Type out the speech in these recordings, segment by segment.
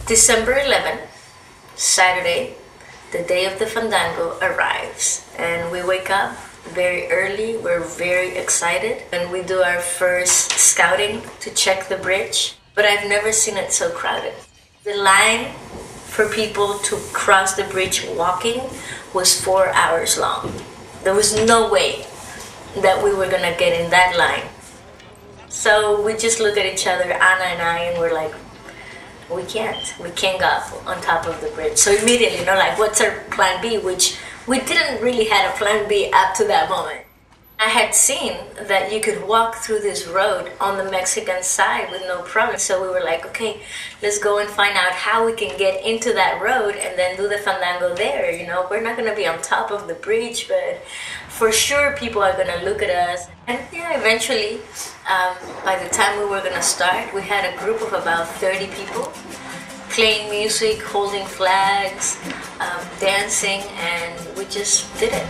December 11th, Saturday, the day of the Fandango arrives, and we wake up very early. We're very excited, and we do our first scouting to check the bridge, but I've never seen it so crowded. The line for people to cross the bridge walking was 4 hours long. There was no way that we were gonna get in that line. So we just look at each other, Ana and I, and we're like, we can't go up on top of the bridge. So immediately, like, what's our plan B? Which we didn't really have a plan B up to that moment. I had seen that you could walk through this road on the Mexican side with no problem. So we were like, okay, let's go and find out how we can get into that road and then do the Fandango there. We're not gonna be on top of the bridge, but for sure people are gonna look at us. And yeah, eventually, by the time we were gonna start, we had a group of about 30 people playing music, holding flags, dancing, and we just did it.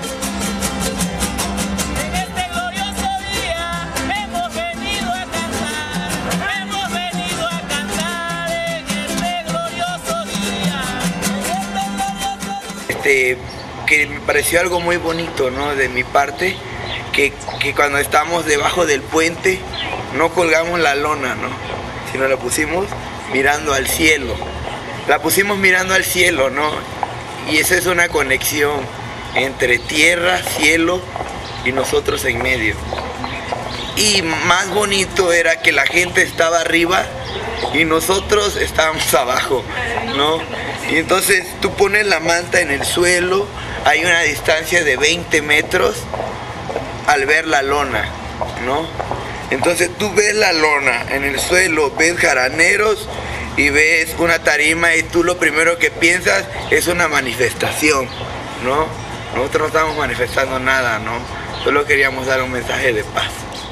Que me pareció algo muy bonito, ¿no? De mi parte, que cuando estamos debajo del puente no colgamos la lona, ¿no? Sino la pusimos mirando al cielo. La pusimos mirando al cielo, ¿no? Y esa es una conexión entre tierra, cielo y nosotros en medio. Y más bonito era que la gente estaba arriba y nosotros estábamos abajo, ¿no? Y entonces tú pones la manta en el suelo, hay una distancia de 20 metros al ver la lona, ¿no? Entonces tú ves la lona en el suelo, ves jaraneros y ves una tarima y tú lo primero que piensas es una manifestación, ¿no? Nosotros no estamos manifestando nada, ¿no? Solo queríamos dar un mensaje de paz.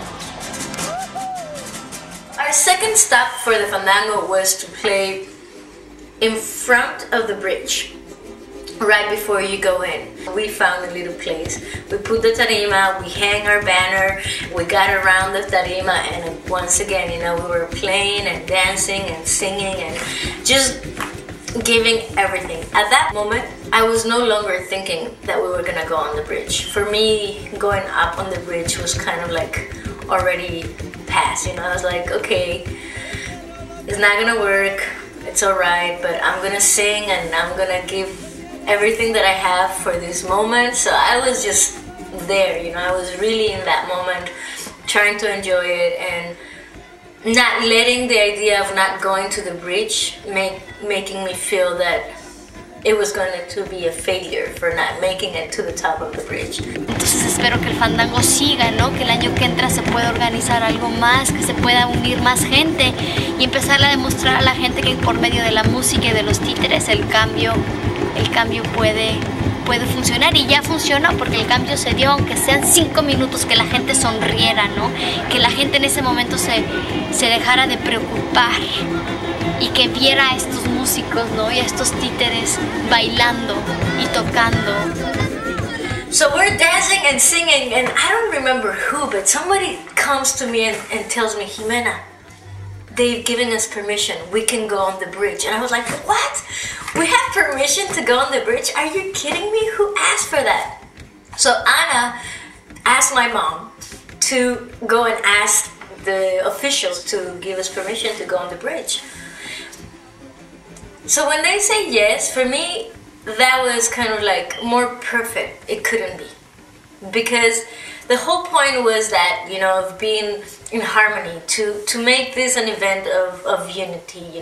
Our second stop for the Fandango was to play in front of the bridge, right before you go in. We found a little place. We put the tarima, we hang our banner, we got around the tarima, and once again, we were playing and dancing and singing and just giving everything. At that moment, I was no longer thinking that we were gonna go on the bridge. For me, going up on the bridge was kind of like already past, I was like, okay, it's not gonna work. It's alright, but I'm gonna sing and I'm gonna give everything that I have for this moment. So I was just there, I was really in that moment, trying to enjoy it and not letting the idea of not going to the bridge making me feel that it was going to be a failure for not making it to the top of the bridge. Entonces espero que el Fandango siga, ¿no? Que el año que entra se pueda organizar algo más, que se pueda unir más gente y empezar a demostrar a la gente que por medio de la música y de los títeres el cambio puede funcionar, y ya funcionó porque el cambio se dio, aunque sean 5 minutos, que la gente sonriera, ¿no? Que la gente en ese momento se dejara de preocupar y que viera a estos músicos, ¿no? Y a estos títeres bailando y tocando. So we're dancing and singing, and I don't remember who, but somebody comes to me and tells me, Jimena, they've given us permission, we can go on the bridge. And I was like, what? We have permission to go on the bridge? Are you kidding me? Who asked for that? So Ana asked my mom to go and ask the officials to give us permission to go on the bridge. So when they say yes, for me, that was kind of like more perfect. It couldn't be. Because the whole point was that, of being in harmony, to make this an event of unity,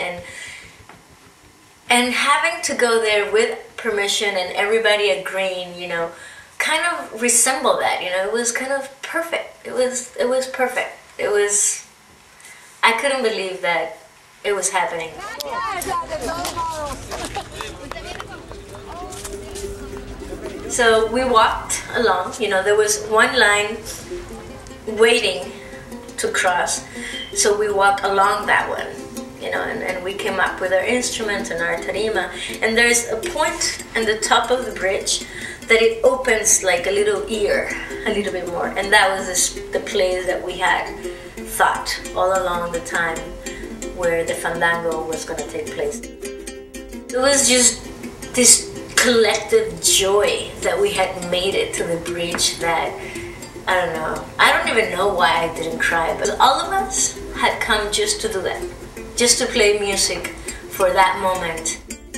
and having to go there with permission and everybody agreeing, kind of resemble that, it was kind of perfect. It was perfect. I couldn't believe that it was happening. So we walked along, there was one line waiting to cross, so we walked along that one, and we came up with our instruments and our tarima, and there's a point in the top of the bridge that it opens like a little ear, a little bit more, and that was the place that we had thought all along the time where the fandango was going to take place. It was just this collective joy that we had made it to the bridge that, I don't know, I don't even know why I didn't cry, but all of us had come just to do that, just to play music for that moment.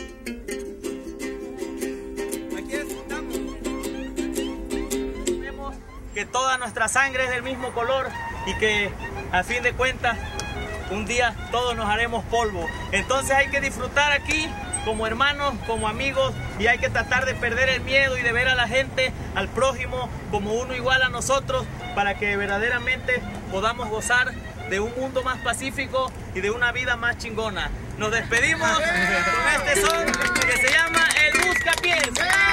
Que toda nuestra sangre es del mismo color y que a fin de cuentas un día todos nos haremos polvo. Entonces hay que disfrutar aquí como hermanos, como amigos, y hay que tratar de perder el miedo y de ver a la gente, al prójimo, como uno igual a nosotros, para que verdaderamente podamos gozar de un mundo más pacífico y de una vida más chingona. Nos despedimos con este son que se llama El Buscapiés.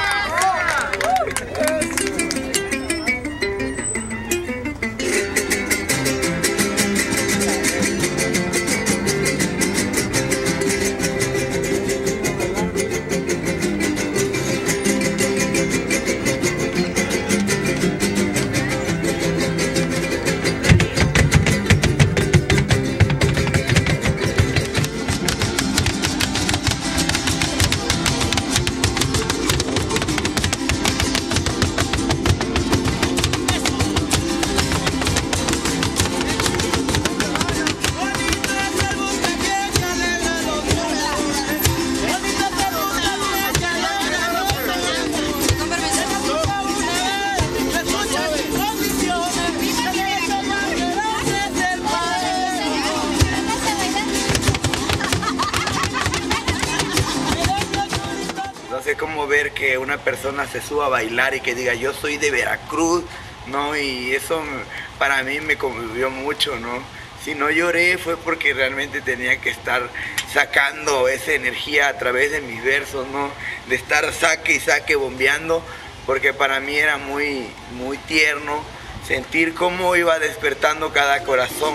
No sé cómo ver que una persona se suba a bailar y que diga yo soy de Veracruz, ¿no? Y eso para mí me conmovió mucho, ¿no? Si no lloré fue porque realmente tenía que estar sacando esa energía a través de mis versos, ¿no? De estar saque y saque bombeando, porque para mí era muy tierno sentir cómo iba despertando cada corazón.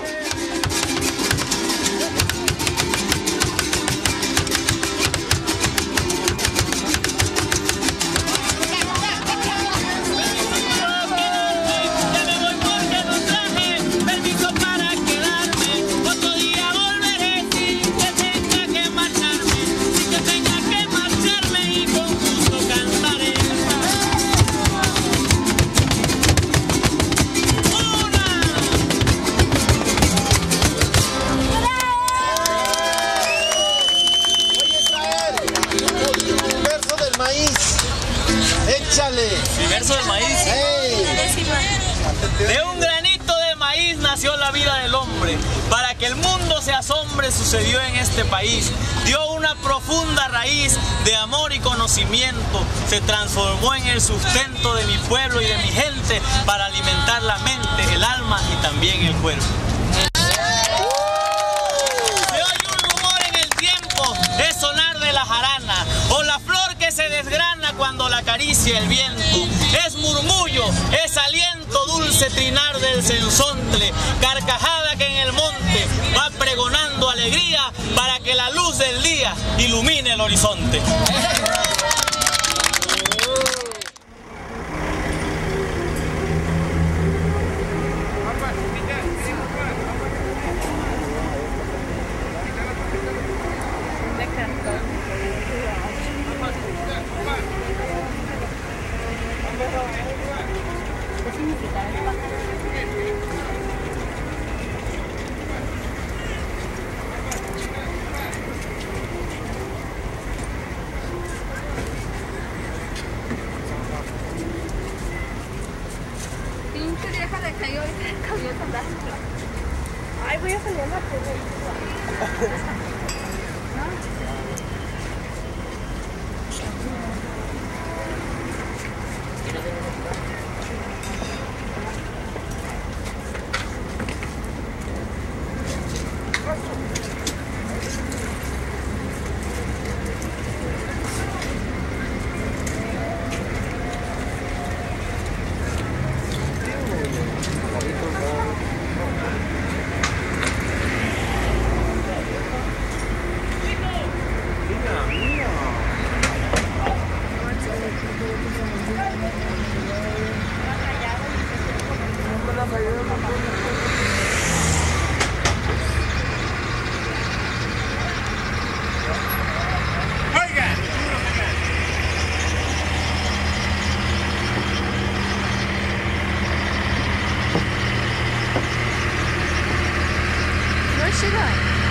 Échale. Mi verso del maíz. Hey. De un granito de maíz nació la vida del hombre. Para que el mundo se asombre sucedió en este país. Dio una profunda raíz de amor y conocimiento. Se transformó en el sustento de mi pueblo y de mi gente para alimentar la mente, el alma y también el cuerpo. Se oye un rumor en el tiempo, es sonar de la jarana o la flor que se desgrana cuando la acaricia el viento. Es murmullo, es aliento dulce trinar del censontle, carcajada que en el monte va pregonando alegría para que la luz del día ilumine el horizonte. Ay, voy a salir a la you doing?